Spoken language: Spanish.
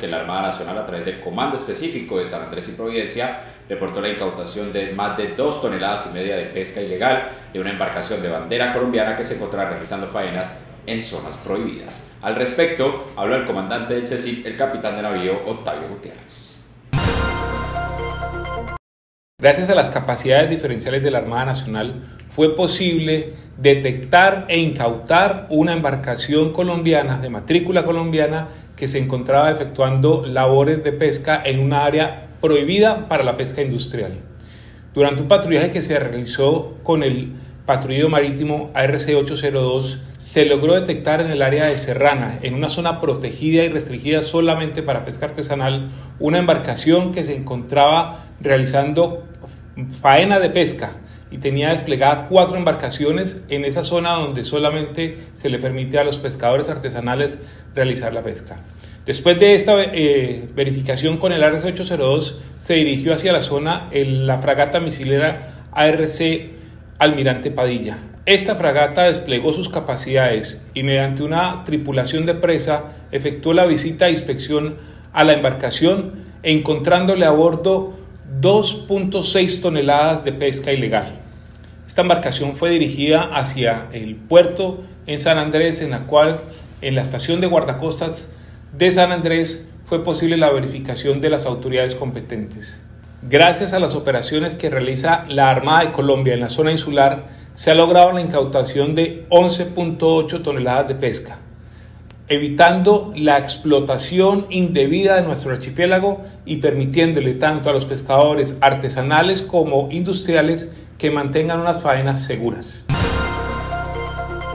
que la Armada Nacional, a través del Comando Específico de San Andrés y Providencia, reportó la incautación de más de 2,5 toneladas de pesca ilegal de una embarcación de bandera colombiana que se encontraba realizando faenas en zonas prohibidas. Al respecto, habló el comandante del CECIP, el capitán de navío Octavio Gutiérrez. Gracias a las capacidades diferenciales de la Armada Nacional, fue posible detectar e incautar una embarcación colombiana de matrícula colombiana que se encontraba efectuando labores de pesca en una área prohibida para la pesca industrial. Durante un patrullaje que se realizó con el patrullo marítimo ARC-802, se logró detectar en el área de Serrana, en una zona protegida y restringida solamente para pesca artesanal, una embarcación que se encontraba realizando faena de pesca y tenía desplegada 4 embarcaciones en esa zona donde solamente se le permite a los pescadores artesanales realizar la pesca. Después de esta verificación con el ARC-802, se dirigió hacia la zona la fragata misilera ARC Almirante Padilla. Esta fragata desplegó sus capacidades y mediante una tripulación de presa efectuó la visita e inspección a la embarcación, encontrándole a bordo 2,6 toneladas de pesca ilegal. Esta embarcación fue dirigida hacia el puerto en San Andrés, en la cual en la estación de guardacostas de San Andrés fue posible la verificación de las autoridades competentes. Gracias a las operaciones que realiza la Armada de Colombia en la zona insular, se ha logrado la incautación de 11,8 toneladas de pesca, evitando la explotación indebida de nuestro archipiélago y permitiéndole tanto a los pescadores artesanales como industriales que mantengan unas faenas seguras.